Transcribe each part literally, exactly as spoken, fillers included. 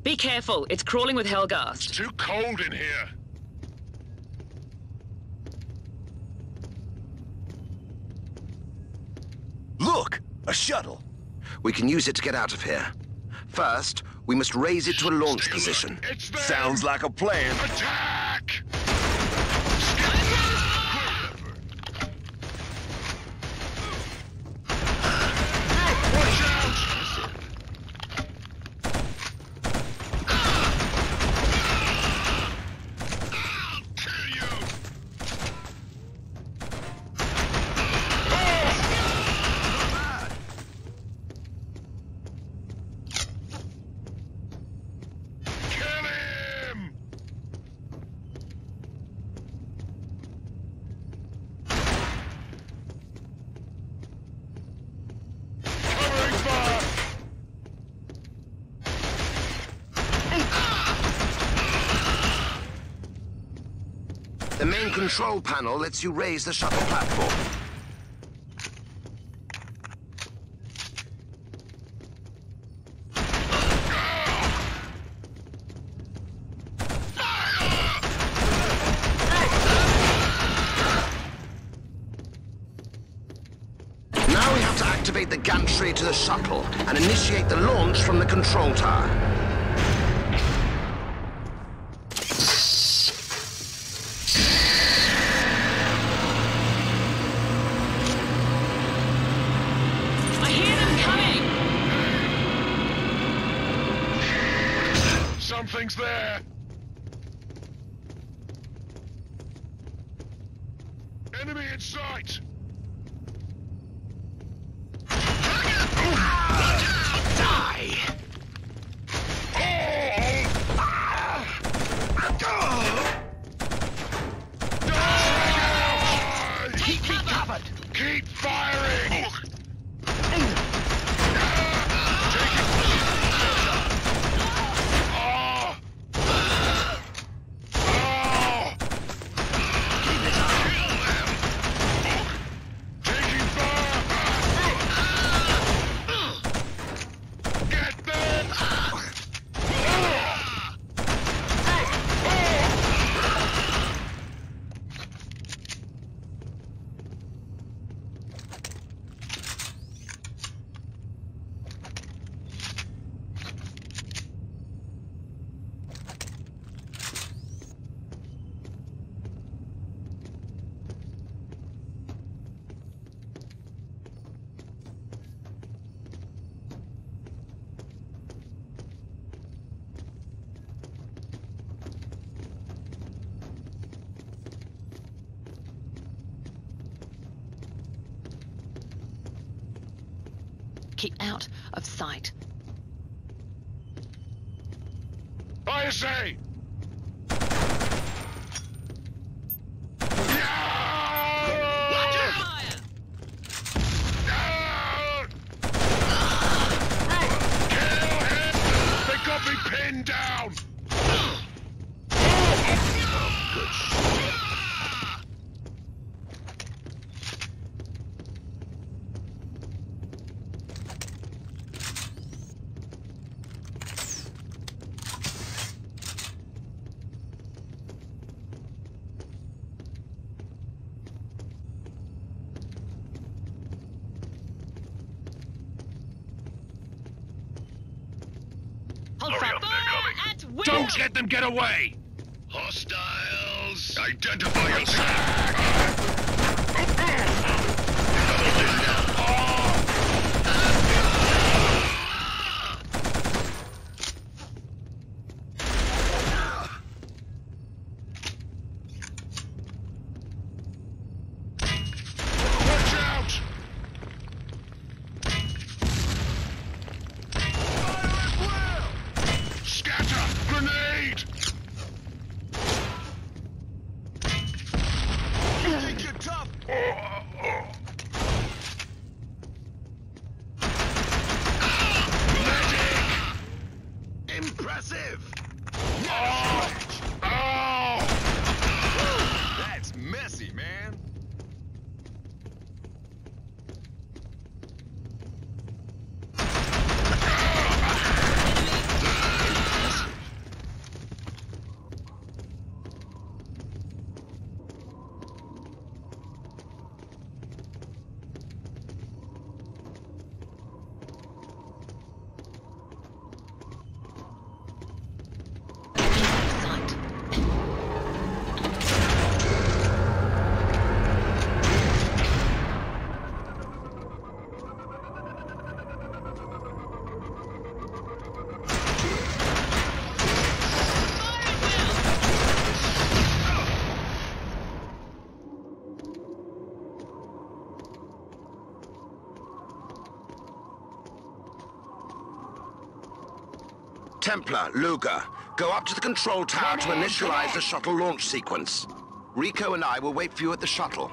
Be careful, it's crawling with It's Helghast. too cold in here. Look! A shuttle! We can use it to get out of here. First, we must raise it to a launch Stay alert. position. It's them. Sounds like a plan. Attack! Watch out! I'll kill you! Kill him! Covering fire! The main control panel lets you raise the shuttle platform. Now we have to activate the gantry to the shuttle and initiate the launch from the control tower. I hear them coming! Something's there! Enemy in sight! Die! Keep me covered! Keep firing! Oh! Oh! Taking fire! Get them! Keep out of sight. I say! They got me pinned down! Hold Hurry fire up, they're coming. at will! Don't let them get away! Hostiles! Identify yourself! Watch out! Scatter! Grenade! Templar, Luger, go up to the control tower to initialize the shuttle launch sequence. Rico and I will wait for you at the shuttle.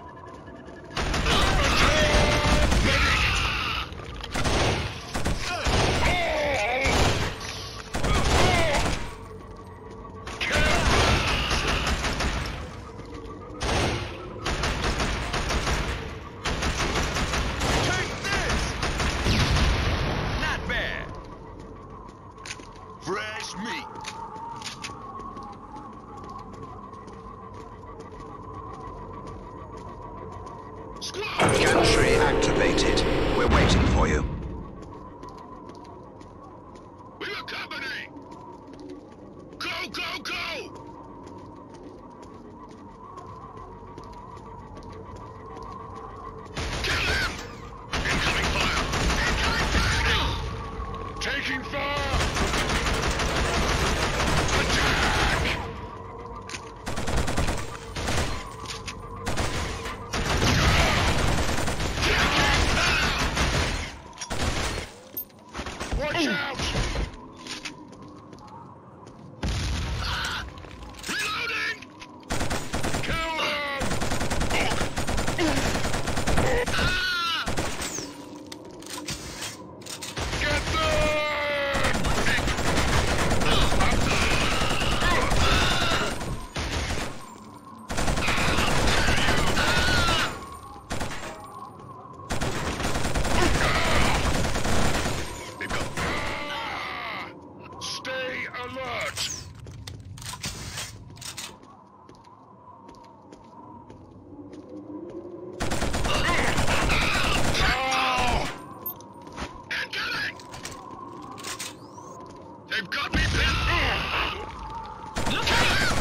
Fresh meat. Squad! Gantry activated. We're waiting for you. We got company! Go, go, go! Kill him! Incoming fire! Incoming fire! Taking fire! Attack! Watch out! Reloading! Kill them! Ah! Get them! They go. Ah! Stay alert! Oh! Incoming! They've got me pinned! Look out!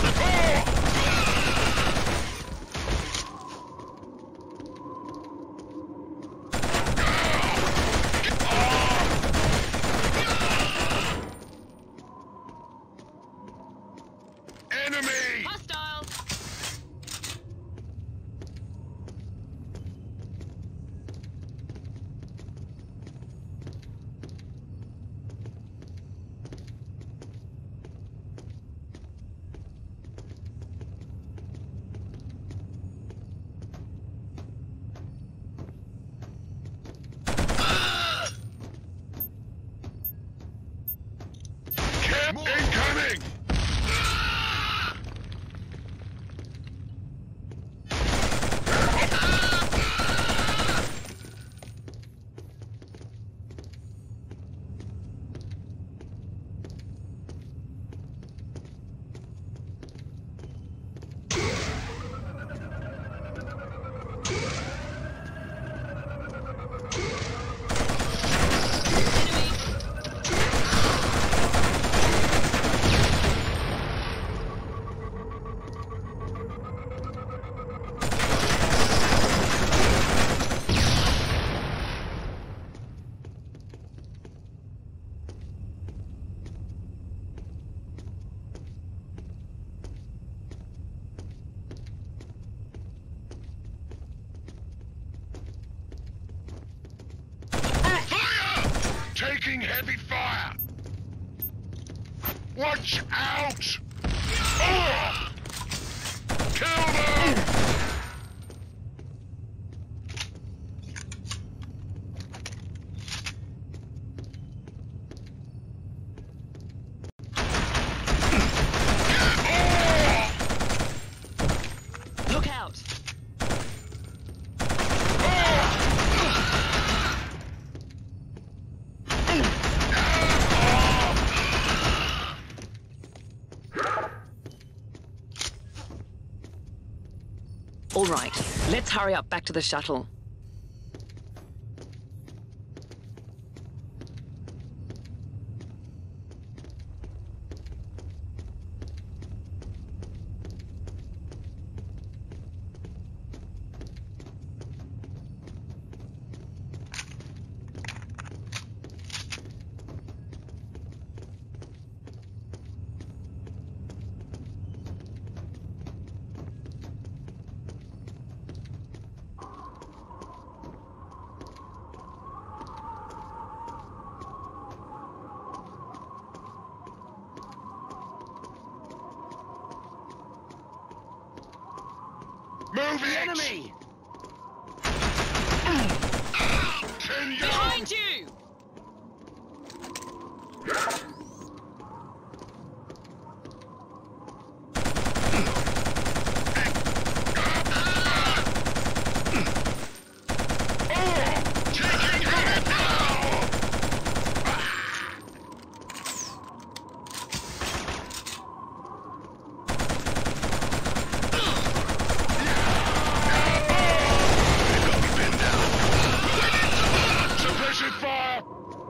Enemy! Hostile! Cap incoming! Fire! Taking heavy fire! Watch out! Oh! Kill them! Look out! All right, let's hurry up back to the shuttle. Move the enemy! Pin down! Behind you! Suppressive fire!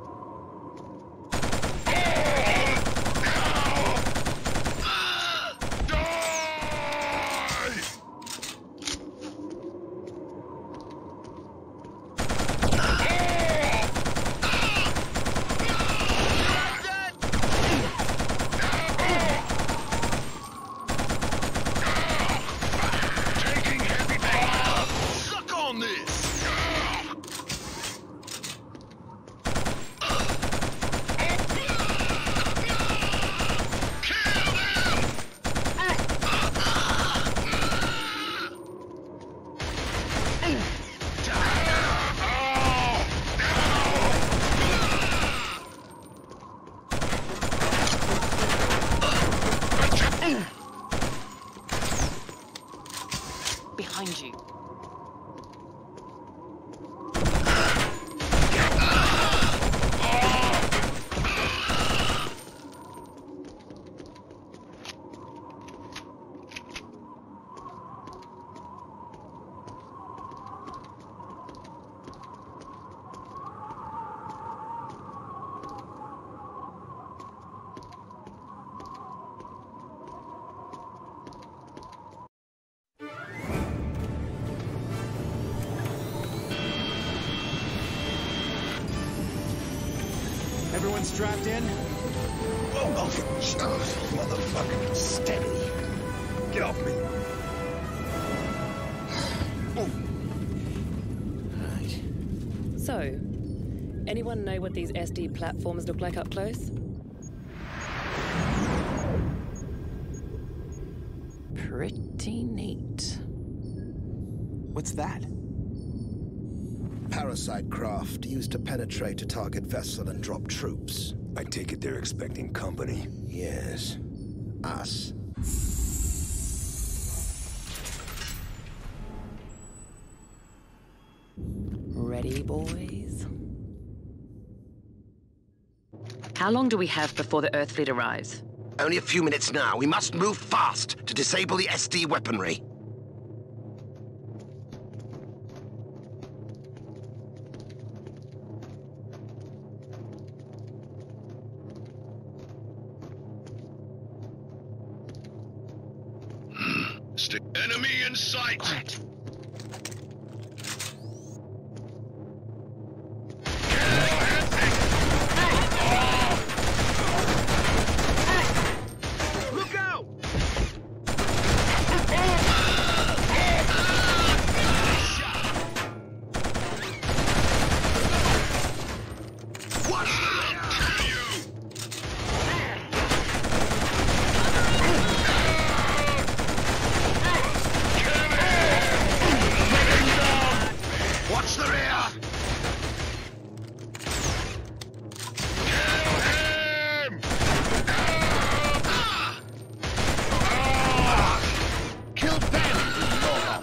Taking heavy fire! Suck on this! Behind you. Everyone strapped in? Oh, okay. Oh, motherfucker. Steady. Get off me. Right. So, anyone know what these S D platforms look like up close? Pretty neat. What's that? Parasite craft used to penetrate a target vessel and drop troops. I take it they're expecting company. Yes. Us. Ready, boys? How long do we have before the Earth fleet arrives? Only a few minutes now. We must move fast to disable the S D weaponry. St- enemy in sight! Quiet. Look out! Watch the rear! Kill you! Watch the rear! Kill him! Kill them, moron!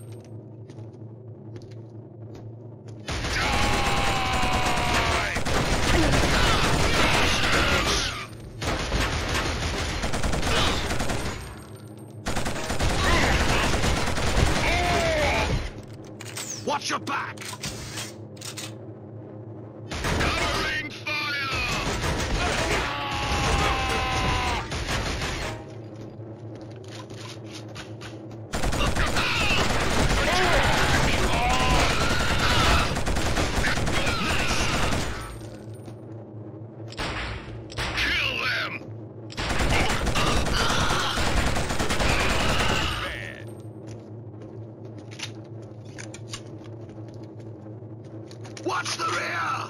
Watch your back! Covering fire! Kill them! Watch the rear!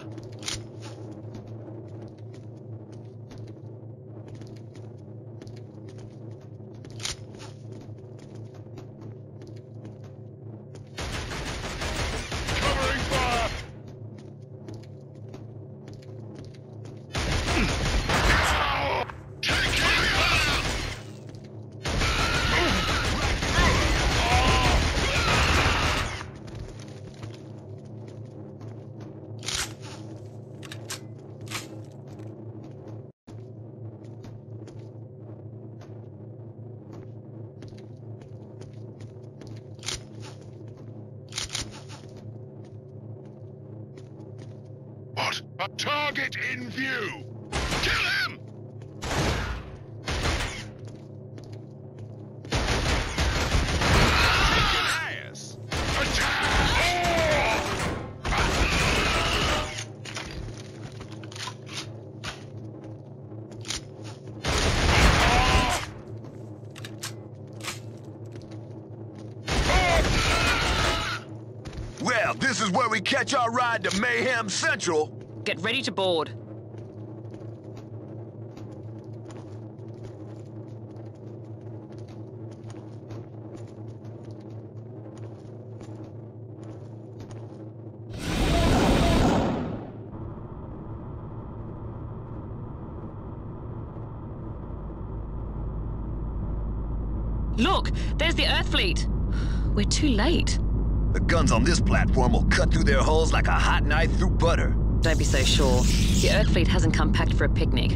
A target in view! Kill him! Ass! Attack! Well, this is where we catch our ride to Mayhem Central. Get ready to board. Look, there's the Earth fleet. We're too late. The guns on this platform will cut through their hulls like a hot knife through butter. Don't be so sure. The Earth fleet hasn't come packed for a picnic.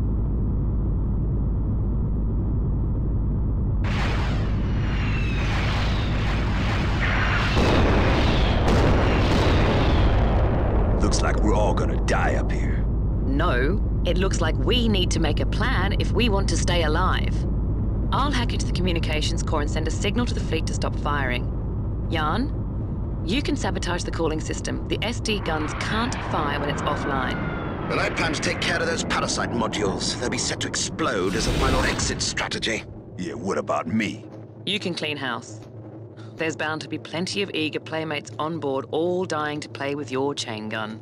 Looks like we're all gonna die up here. No, it looks like we need to make a plan if we want to stay alive. I'll hack into the communications core and send a signal to the fleet to stop firing. Jan, you can sabotage the cooling system. The S D guns can't fire when it's offline. Well, I plan to take care of those parasite modules. They'll be set to explode as a final exit strategy. Yeah, what about me? You can clean house. There's bound to be plenty of eager playmates on board, all dying to play with your chain gun.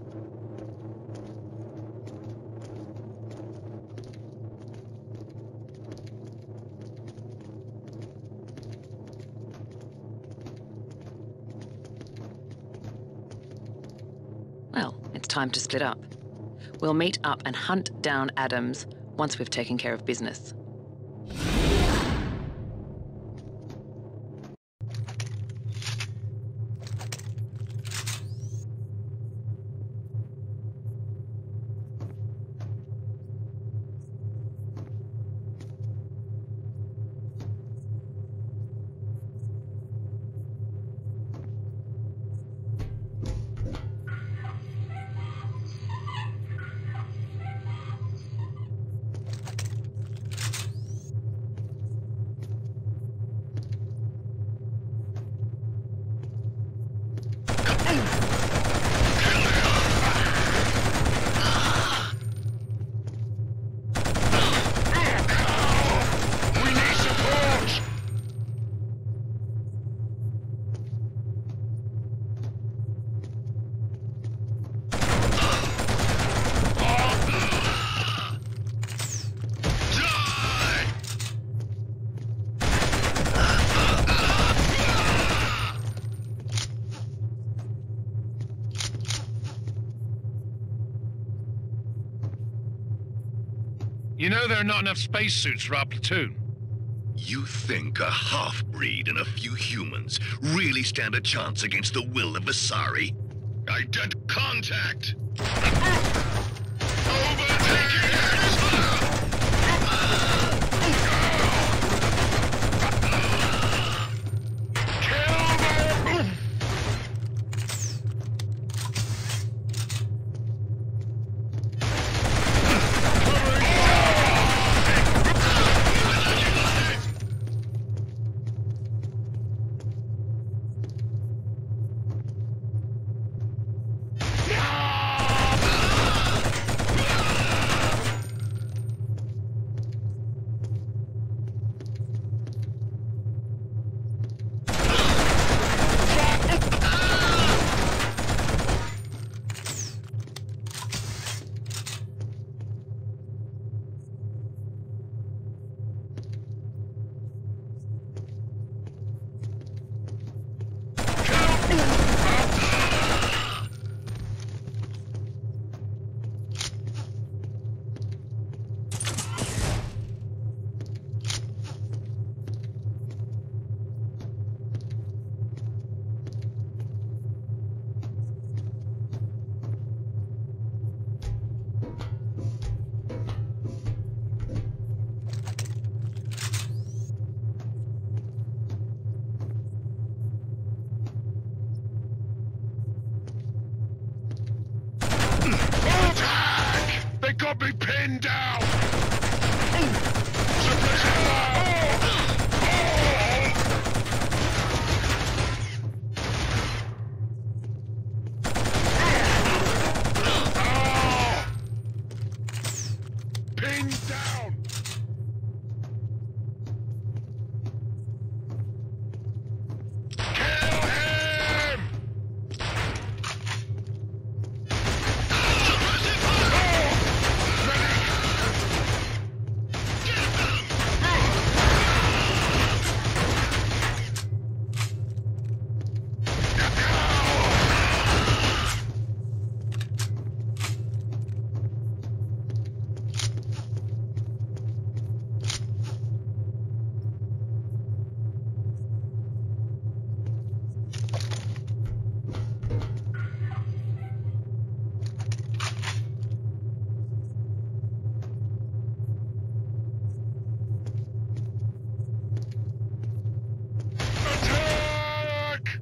Well, it's time to split up. We'll meet up and hunt down Adams once we've taken care of business. You know there are not enough spacesuits for our platoon. You think a half-breed and a few humans really stand a chance against the will of Visari? Ident contact! Overtaking Kill them! got me pinned down! Suppressing fire! Pinned down! Kill him! Suppressing fire! Attack!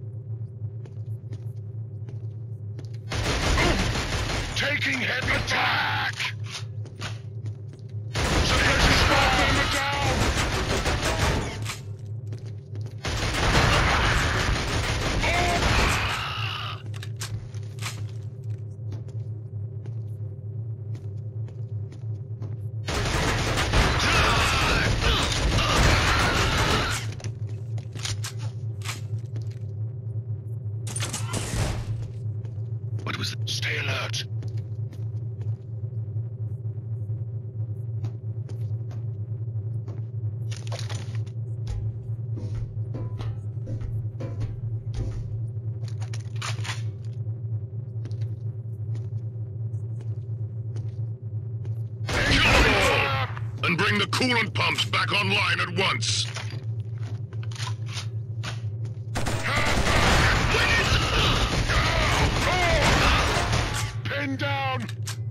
Taking heavy attack! Suppressing fire down! What was that? Stay alert! And bring the coolant pumps back online at once! Pinned down!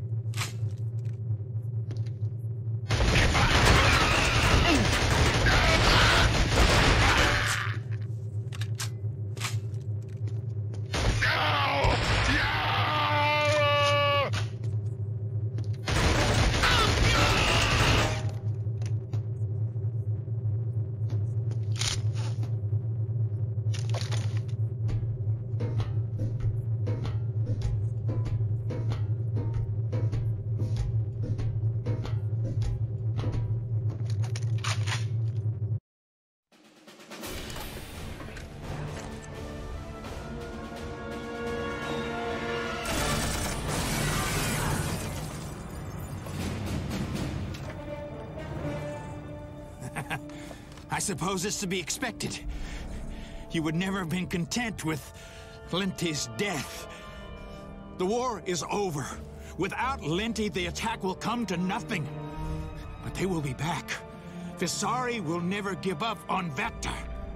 I suppose it's to be expected. You would never have been content with Linty's death. The war is over. Without Linty, the attack will come to nothing. But they will be back. Visari will never give up on Vector.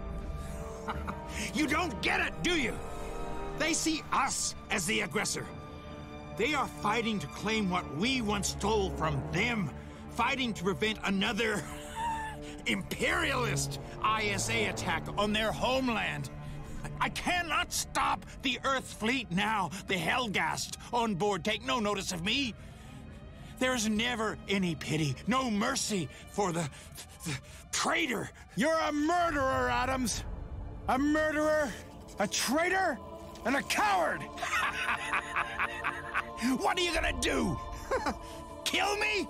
You don't get it, do you? They see us as the aggressor. They are fighting to claim what we once stole from them. Fighting to prevent another imperialist I S A attack on their homeland. I cannot stop the Earth fleet now. The Helghast on board take no notice of me. There's never any pity, no mercy for the, the traitor. You're a murderer, Adams! A murderer, a traitor, and a coward! What are you gonna do? Kill me?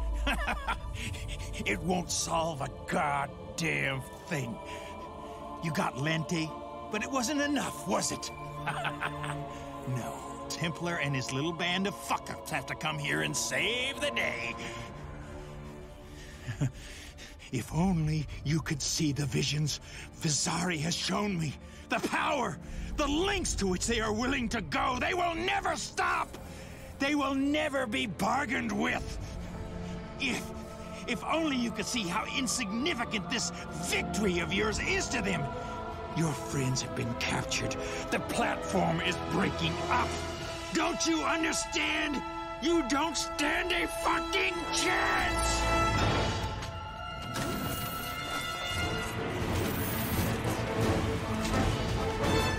It won't solve a goddamn thing. You got Linty, but it wasn't enough, was it? No. Templar and his little band of fuck-ups have to come here and save the day. If only you could see the visions Visari has shown me. The power, the lengths to which they are willing to go. They will never stop. They will never be bargained with. If, if only you could see how insignificant this victory of yours is to them. Your friends have been captured. The platform is breaking up. Don't you understand? You don't stand a fucking chance!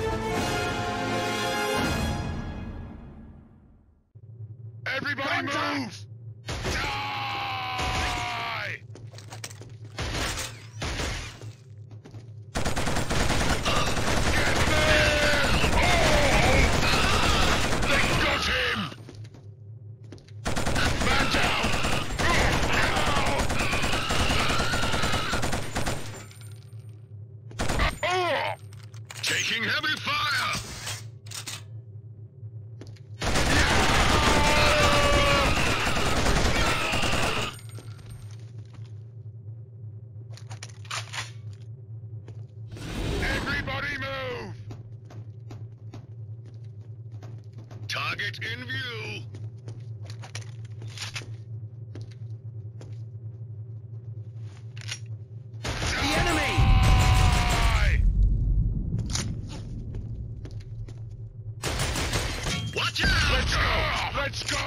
Everybody move! Move! Die! Get there! Oh! They got him! Man down! Oh! Taking heavy fire! Everybody move! Target in view! The enemy! Die! Watch out! Let's go! Let's go!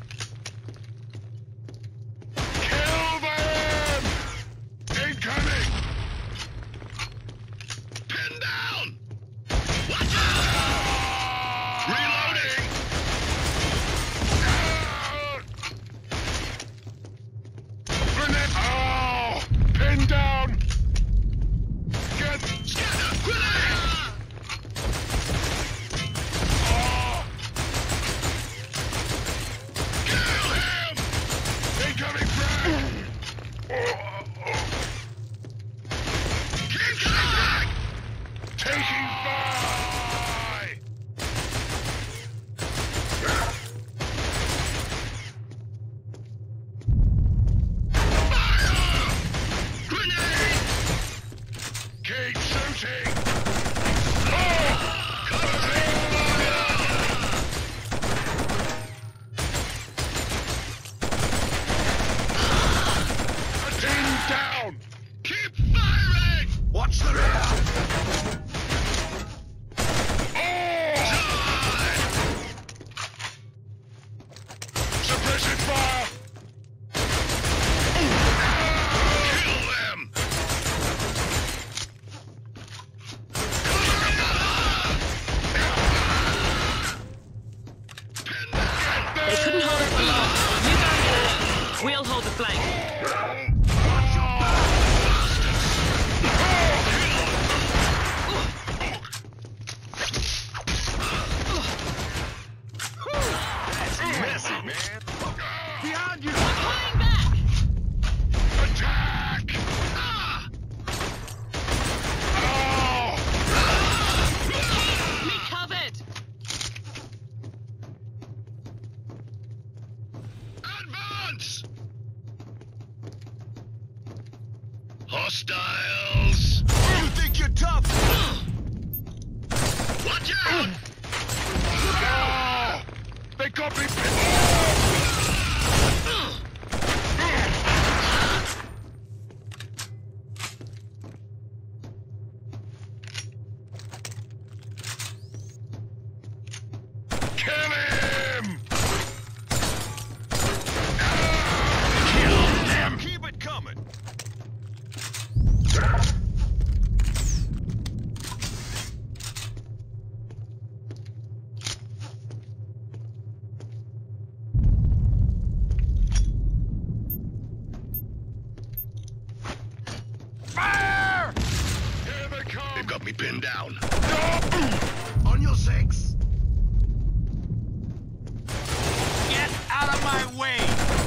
Kill them! Incoming! Pin down! Watch out! Reloading! Grenade! Oh! Pin down! Get scatter! Grenade! Oh! Kill him! Incoming frag! Oh, oh. Keep coming! Taking fire! Fire! Grenade! Keep shooting! Oh! Covering fire! A team down! Keep firing! Watch the rear! Die! Suppressing fire! Kill them! Pin them! They couldn't hold us for long. You go ahead. We'll hold the flank. Messy, man. Behind you! Pulling back! Attack! Ah! Oh! Me covered! Advance! Hostiles! You think you're tough? Watch out! Oh! They got me! Kill him! Kill them! Keep it coming! Fire! Here they come! They've got me pinned down. On your six! Get out of my way!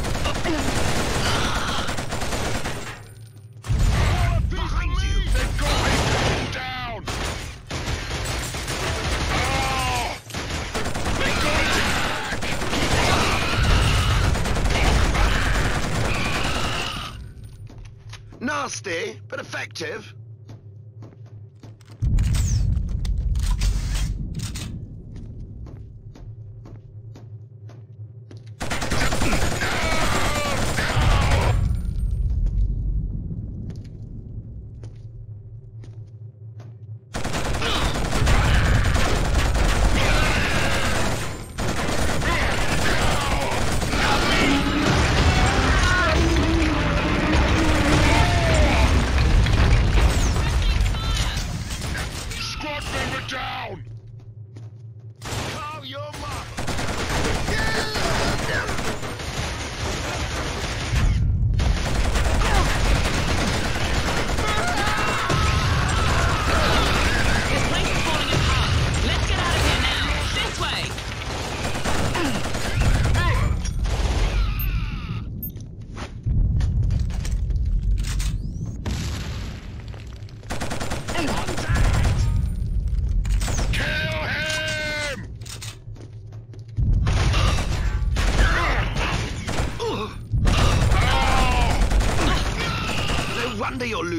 Behind you! They've got me pinned down! Oh! They got attack! Nasty, but effective.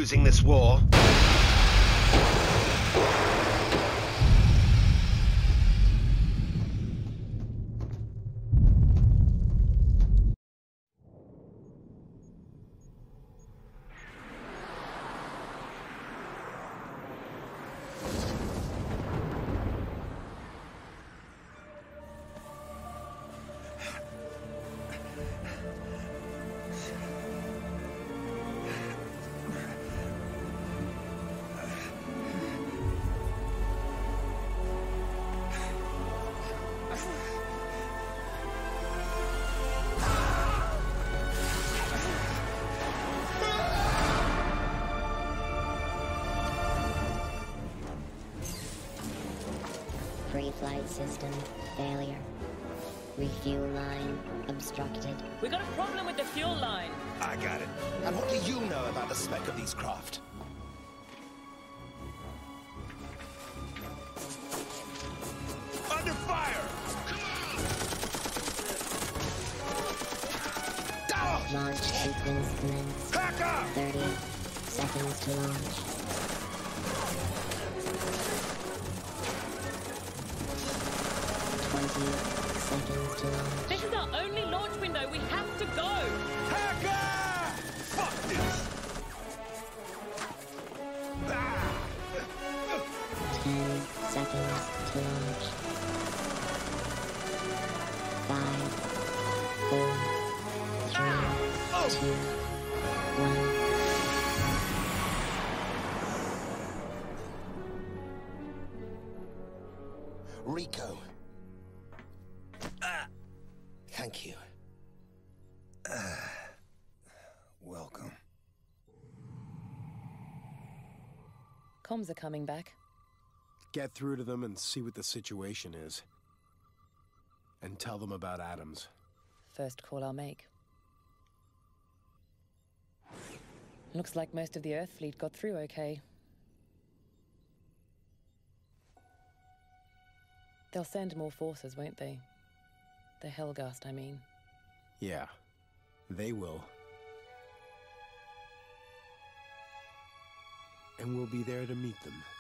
losing this war. Pre-flight system failure. Refuel line obstructed. We got a problem with the fuel line. I got it. And what do you know about the spec of these craft? Under fire! Launch sequence commence. Back up! thirty seconds to launch. twenty seconds to launch. This is our only launch window. We have to go. Hacker! Fuck this! Ah! ten seconds to launch. five, four, three, two, one. Rico. Ah, thank you. Ah, welcome. Comms are coming back. Get through to them and see what the situation is. And tell them about Adams. First call I'll make. Looks like most of the Earth fleet got through okay. They'll send more forces, won't they? The Helghast, I mean. Yeah, they will. And we'll be there to meet them.